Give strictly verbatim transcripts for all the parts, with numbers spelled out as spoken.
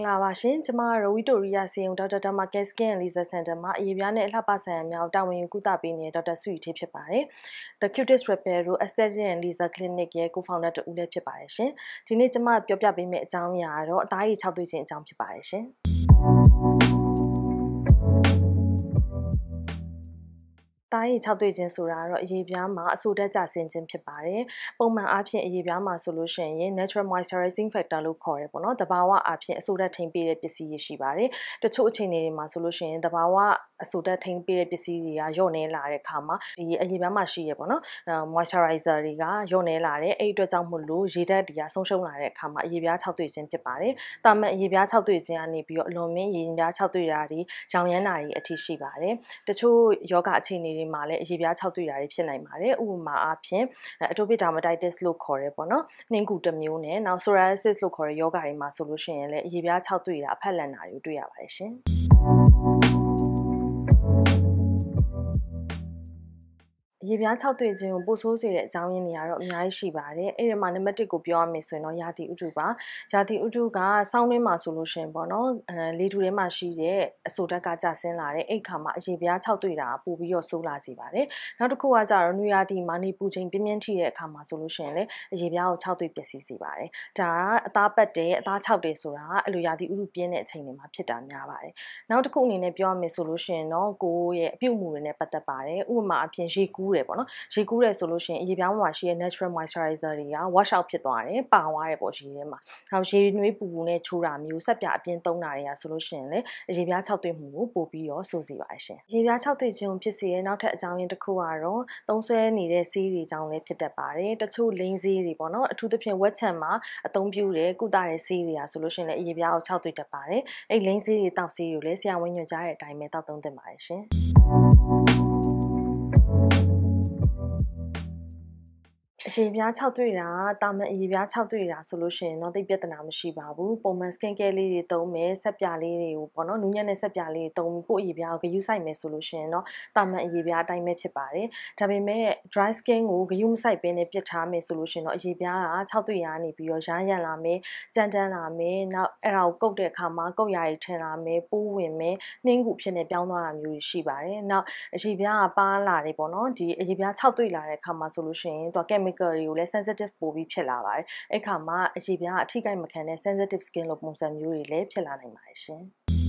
လာပါရှင်ကျမရဝီတိုရီယာစီယုံဒေါက်တာဒါမာကက်စကင်လီဇာစင်တာမှာအရေးပြားနဲ့အလှပဆိုင်ရာများတာဝန်ယူကုသပေးနေတဲ့ဒေါက်တာဆုရီထေးဖြစ်ပါတယ် The Cutis Clip one အက်စသက်တစ် and Laser Clinic ရဲ့ co-founder တူဦးလည်းဖြစ်ပါတယ်ရှင်ဒီနေ့ကျမပြောပြပေးမယ့်အကြောင်းအရာကတော့အသားရည်ခြောက်သွေ့ခြင်းအကြောင်းဖြစ်ပါတယ်ရှင်သားရည်ခြောက်သွေ့ခြင်းဆိုတာကတော့အရေးပြားမှာအဆိုဓာတ်ကျဆင်းခြင်းဖြစ်ပါတယ်။ပုံမှန်အားဖြင့်အရေးပြားမှာဆိုလို့ရှိရင် natural moisturizing factor လို့ခေါ်တယ်ပေါ့နော်။တဘာဝအားဖြင့်အဆိုဓာတ်ထိန်းပေးတဲ့ပစ္စည်းတွေရှိပါတယ်။တချို့အခြေအနေတွေမှာဆိုလို့ရှိရင်တဘာဝအဆိုဓာတ်ထိန်းပေးတဲ့ပစ္စည်းတွေကညော့နေလာတဲ့အခါမှာဒီအရေးပြားမှာရှိရပေါ့နော်။ moisturizer တွေကညော့နေလာတယ်။အဲ့အတွက်ကြောင့်မို့လို့ရေဓာတ်တွေကဆုံးရှုံးလာတဲ့အခါမှာအရေးပြားခြောက်သွေ့ခြင်းဖြစ်ပါတယ်။တာမန်အရေးပြားခြောက်သွေ့ခြင်းကနေပြီးတော့အလွန်မင်းရေပြားခြောက်သွေ့တာတွေရောင်ရမ်းတာတွေအထိရှိပါတယ်။တချို့ယောဂအခြေအနေတွေမှာလည်းအရေးပြားခြောက်သွေ့တာတွေဖြစ်နိုင်ပါတယ်။ဥပမာအားဖြင့် atopic dermatitis လို့ခေါ်ရဲပေါ့နော်။နှင်းကူတစ်မျိုးနဲ့နောက် psoriasis လို့ခေါ်ရဲယောဂတွေမှာဆိုလို့ရှိရင်လည်းအရေးပြားခြောက်သွေ့တာအဖက်လန်တာတွေတွေ့ရပါတယ်ရှင်။ရေပြားခြောက်သွေ့ခြင်းကိုပို့ဆိုးစေတဲ့အကြောင်းရင်းတွေကတော့အများကြီးရှိပါတယ်။အဲ့ဒီမှာနံပါတ်oneကိုပြောရမယ်ဆိုရင်တော့ရာသီဥတုပါ။ရာသီဥတုကဆောင်းတွင်းမှာဆိုလို့ရှိရင်ပေါ့နော်။အဲလေထူထဲမှာရှိတဲ့အဆိုဓာတ်ကကျဆင်းလာတဲ့အဲ့ခါမှာအရေပြားခြောက်သွေ့တာပို့ပြီးတော့ဆိုးလာစေပါတယ်။နောက်တစ်ခုကကြတော့နွေရာသီမှာနေပူချိန်ပြင်းပြင်းထိတဲ့အခါမှာဆိုလို့ရှိရင်လည်းအရေပြားကိုခြောက်သွေ့ပျက်စီးစေပါတယ်။ဒါကအသားပတ်တယ်အသားခြောက်တယ်ဆိုတာကအဲ့လိုရာသီဥတုပြင်းတဲ့အချိန်တွေမှာဖြစ်တာများပါတယ်။နောက်တစ်ခုအနေနဲ့ပြောရမယ်ဆိုလို့ရှိရင်တော့ကိုယ့်ရဲ့အပြုတ်မှုတွေနဲ့ပတ်သက်ပါတယ်။ဥပမာအပြင်ရေကူးတယ်ပေါ့နော်။ရေကူးတယ်ဆိုလို့ရှိရင်အရေပြားမှာရှိတဲ့ natural moisturizer တွေက wash out ဖြစ်သွားတယ်ပါသွားတယ်ပေါ့ရေထဲမှာနောက်ရေနွေးပူပူနဲ့ချိုးတာမျိုးဆက်ပြအပြင်းသုံးတာတွေကဆိုလို့ရှိရင်လည်းအရေပြားခြောက်သွေ့မှုကိုပိုပြီးတော့ဆိုးစေပါတယ်ရှင်အရေပြားခြောက်သွေ့ခြင်းဖြစ်စေတဲ့နောက်ထပ်အကြောင်းရင်းတစ်ခုကတော့သုံးဆွဲနေတဲ့ဆေးတွေကြောင့်လည်းဖြစ်တတ်ပါတယ်တချို့လိမ်းဆေးတွေပေါ့နော်အထူးသဖြင့်ဝက်ချံမှာအသုံးပြုတဲ့ကုသတဲ့ဆေးတွေကဆိုလို့ရှိရင်လည်းအရေပြားကိုခြောက်သွေ့တတ်ပါတယ်အဲ့လိမ်းဆေးတွေတောက်ဆေးတွေလည်းဆရာဝန်ညွှန်ကြားတဲ့အတိုင်းပဲတောက်သုံးသင့်ပါတယ်ရှင်အရေပြားခြောက်သွေ့တာတာမန်အရေပြားခြောက်သွေ့တာဆိုလို့ရှိရင်တော့သိပြဿနာမရှိပါဘူးပုံမှန် skin care လေးတွေသုံးမယ်ဆက်ပြလေးတွေကိုပေါ့နော်နူးညံ့တဲ့ဆက်ပြလေးတွေသုံးပြီးကိုယ့်အရေပြားကိုဂရုစိုက်မယ်ဆိုလို့ရှိရင်တော့တာမန်အရေပြားအတိုင်းပဲဖြစ်ပါတယ်ဒါပေမဲ့ dry skin ကိုဂရုမစိုက်ဘဲနဲ့ပြစ်ထားမယ်ဆိုလို့ရှိရင်တော့အရေပြားကခြောက်သွေ့ရနေပြီးတော့ရာရန်လာမယ်ကြမ်းတမ်းလာမယ်နောက်အဲ့ဒါကိုကုတ်တဲ့အခါမှာကုတ်ရည်ထင်လာမယ်ပိုးဝင်မယ်နှင်းကူဖြစ်နေပြောင်းသွားတာမျိုးရှိပါတယ်နောက်အရေပြားကပါလာတယ်ပေါ့နော်ဒီအရေပြားခြောက်သွေ့လာတဲ့အခါမှာဆိုလို့ရှိရင်သူက chemicalတွေကိုလည်း sensitive ပိုပြီးဖြစ်လာပါတယ်အဲ့ခါမှာအရေပြားအထိကိမခံတဲ့ sensitive skin လို့ပုံစံမျိုးတွေလည်းဖြစ်လာနိုင်ပါတယ်ရှင်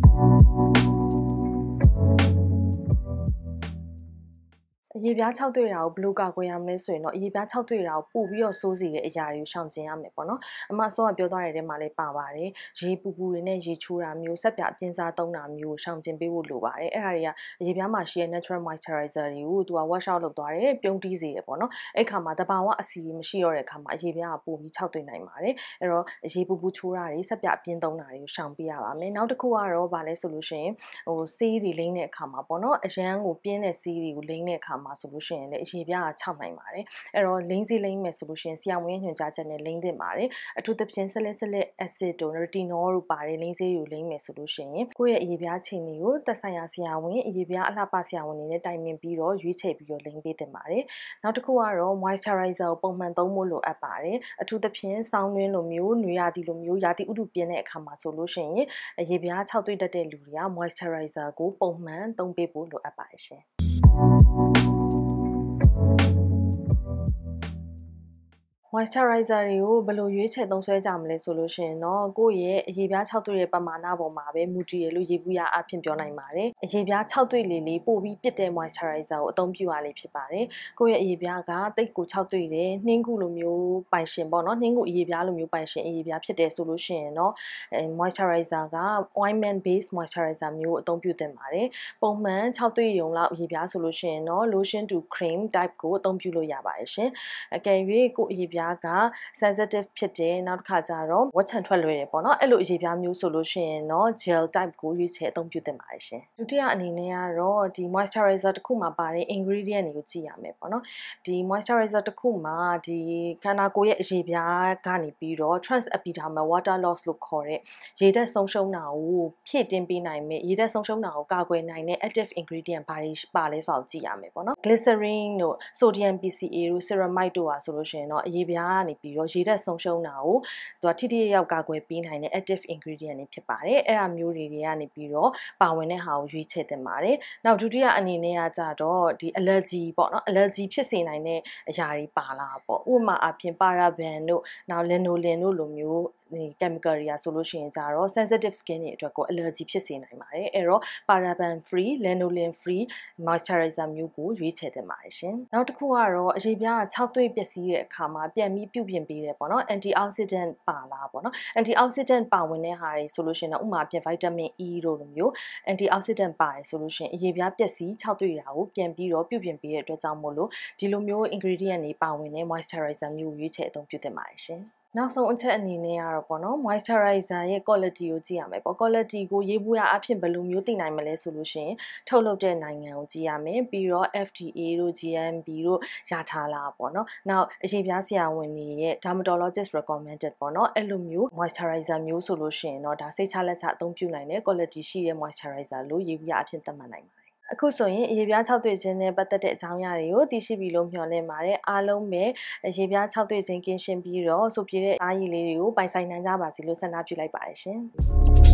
အရေပြားခြောက်သွေ့တာကိုဘယ်လိုကာကွယ်ရမလဲဆိုရင်တော့အရေပြားခြောက်သွေ့တာကိုပို့ပြီးတော့စိုးစေတဲ့အရာတွေကိုရှောင်ကျဉ်ရမယ်ပေါ့နော်အမအစောကပြောသွားတဲ့ထဲမှာလည်းပါပါတယ်ရေပူပူတွေနဲ့ရေချိုးတာမျိုးဆက်ပြအပြင်းစားသုံးတာမျိုးရှောင်ကျဉ်ပေးဖို့လိုပါတယ်အဲ့ဒါတွေကအရေပြားမှာရှိတဲ့ natural moisturizer တွေကိုသူက wash out လုပ်သွားတယ်ပြုံးတီးစေတယ်ပေါ့နော်အဲ့ခါမှာတဘာဝအစီမရှိတော့တဲ့အခါမှာအရေပြားကပို့ပြီးခြောက်သွေ့နိုင်ပါတယ်အဲ့တော့ရေပူပူချိုးတာတွေဆက်ပြအပြင်းသုံးတာတွေကိုရှောင်ပေးရပါမယ်နောက်တစ်ခုကတော့ဗာလဲဆိုလို့ရှိရင်ဟိုဆေးတွေလိမ့်တဲ့အခါမှာပေါ့နော်အရန်ကိုပြင်းတဲ့ဆေးတွေကိုလိမ့်တဲ့အခါမှာဆိုလို့ရှိရင်လည်းအရေပြားကခြောက်နိုင်ပါတယ်အဲ့တော့လိမ့်စီလိမ့်မယ်ဆိုလို့ရှိရင်ဆရာဝန်ညွှန်ကြားချက်နဲ့လိမ့်သင့်ပါတယ်အထူးသဖြင့် salicylic acid တို့ retinol တို့ပါတယ်လိမ့်စေးကိုလိမ့်မယ်ဆိုလို့ရှိရင်ကိုယ့်ရဲ့အရေပြားခြေနေကိုသက်ဆိုင်ရာဆရာဝန်အရေပြားအလှပဆရာဝန်တွေနဲ့တိုင်ပင်ပြီးတော့ရွေးချယ်ပြီးတော့လိမ့်ပေးသင့်ပါတယ်နောက်တစ်ခုကတော့ moisturizer ကိုပုံမှန်သုံးဖို့လိုအပ်ပါတယ်အထူးသဖြင့်ဆောင်းတွင်းလိုမျိုးနွေရာသီလိုမျိုးရာသီဥတုပြင်းတဲ့အခါမှာဆိုလို့ရှိရင်အရေပြားခြောက်သွေ့တတ်တဲ့လူတွေက moisturizer ကိုပုံမှန်သုံးပေးဖို့လိုအပ်ပါတယ်ရှင်moisturizer တွေကိုဘယ်လိုရွေးချယ်သုံးစွဲကြမလဲဆိုလို့ရှိရင်တော့ကိုယ့်ရဲ့အရေပြားခြောက်သွေ့တဲ့ပမာဏပေါ်မှာပဲမူတည်ရလို့ရေဘူးရအဖြစ်ပြောနိုင်ပါတယ်အရေပြားခြောက်သွေ့လေလေးပို့ပြီးပြစ်တဲ့ moisturizer ကိုအသုံးပြုရလေးဖြစ်ပါတယ်ကိုယ့်ရဲ့အရေပြားကတိတ်ကိုခြောက်သွေ့တယ်နှင်းကူလိုမျိုးပိုင်ရှင်ပေါ့နော်နှင်းကူအရေပြားလိုမျိုးပိုင်ရှင်အရေပြားဖြစ်တယ်ဆိုလို့ရှိရင်တော့အဲ moisturizer က ointment based moisturizer မျိုးကိုအသုံးပြုသင့်ပါတယ်ပုံမှန်ခြောက်သွေ့ရုံလောက်အရေပြားဆိုလို့ရှိရင်တော့ lotion to cream type ကိုအသုံးပြုလို့ရပါတယ်ရှင်အကယ်၍ကိုယ့်အရေပြားက sensitive ဖြစ်တယ်နောက်တစ်ခါကျတော့ဝက်ချံထွက်လွယ်တယ်ပေါ့နော်အဲ့လိုအရေပြားမျိုးဆိုလို့ရှိရင်တော့ gel type ကိုရွေးချယ်အသုံးပြုသင့်ပါတယ်ရှင်ဒုတိယအနေနဲ့ကတော့ဒီ moisturizer တစ်ခုမှာပါတဲ့ ingredient တွေကိုကြည့်ရမယ်ပေါ့နော်ဒီ moisturizer တစ်ခုမှာဒီခန္ဓာကိုယ်ရဲ့အရေပြားကနေပြီးတော့ trans epidermal water loss လို့ခေါ်တဲ့ရေဓာတ်ဆုံးရှုံးတာကိုဖြည့်တင်းပေးနိုင်မယ်ရေဓာတ်ဆုံးရှုံးတာကိုကာကွယ်နိုင်တဲ့ active ingredient ဘာတွေပါလဲဆိုတော့ကြည့်ရမယ်ပေါ့နော် glycerin တို့ sodium P C A တို့ ceramide တို့ပါဆိုလို့ရှိရင်တော့အရေပြပြားကနေပြီးတော့ရေဓာတ်ဆုံးရှုံးတာကိုသူကထိထိရောက်ကာကွယ်ပေးနိုင်တဲ့ active ingredient တွေဖြစ်ပါတယ်အဲ့ဒါမျိုးတွေတွေကနေပြီးတော့ပါဝင်တဲ့ဟာကိုရွေးချယ်သင့်ပါတယ်နောက်ဒုတိယအနေနဲ့ကကြတော့ဒီ allergy ပေါ့နော် allergy ဖြစ်စေနိုင်တဲ့အရာတွေပါလာပေါ့ဥပမာအပြင် paraben တို့နောက် lanolin တို့လိုမျိုးဒီ chemical တွေကဆိုလို့ရှိရင်ကြတော့ sensitive skin တွေအတွက်ကို allergy ဖြစ်စေနိုင်ပါတယ်အဲ့တော့ paraben free lanolin free moisturizer မျိုးကိုရွေးချယ်သင့်ပါတယ်ရှင်နောက်တစ်ခုကတော့အရေပြားကခြောက်သွေ့ပျက်စီးတဲ့အခါမှာပြန်ပြီးပြုပြင်ပေးတယ်ပေါ့နော် antioxidant ပါလာပေါ့နော် antioxidant ပါဝင်တဲ့ဟာတွေဆိုလို့ရှိရင်တော့ဥပမာအပြင် vitamin E တို့လိုမျိုး antioxidant ပါတယ်ဆိုလို့ရှိရင်အရေပြားပျက်စီးခြောက်သွေ့တာကိုပြန်ပြီးတော့ပြုပြင်ပေးတဲ့အတွက်ကြောင့်မို့လို့ဒီလိုမျိုး ingredient တွေပါဝင်တဲ့ moisturizer မျိုးကိုရွေးချယ်အသုံးပြုသင့်ပါတယ်ရှင်နောက်ဆုံးအချက်အနေနဲ့ကတော့ပေါ့နော် moisturizer ရဲ့ quality ကိုကြည့်ရမယ်ပေါ့ quality ကိုရေးဘူးရအဖြစ်ဘယ်လိုမျိုးသိနိုင်မလဲဆိုလို့ရှိရင်ထုတ်လုပ်တဲ့နိုင်ငံကိုကြည့်ရမယ်ပြီးတော့ F D A တို့ G M B တို့ရထားလားပေါ့နော်နောက်အရေပြားဆရာဝန်တွေရဲ့ dermatologist recommended ပေါ့နော်အဲ့လိုမျိုး moisturizer မျိုးဆိုလို့ရှိရင်တော့ဒါစိတ်ချလက်ချအသုံးပြုနိုင်တဲ့ quality ရှိတဲ့ moisturizer လို့ရေးဘူးရအဖြစ်သတ်မှတ်နိုင်ပါတယ်အခုဆိုရင်အရေပြားခြောက်သွေ့ခြင်းနဲ့ပတ်သက်တဲ့အကြောင်းအရာတွေကိုသိရှိပြီလို့မျှော်လင့်ပါတယ်အားလုံးပဲအရေပြားခြောက်သွေ့ခြင်းကင်းရှင်းပြီးတော့ဆိုပြတဲ့အားရည်လေးတွေကိုပိုင်ဆိုင်နိုင်ကြပါစေလို့ဆန္ဒပြုလိုက်ပါတယ်ရှင်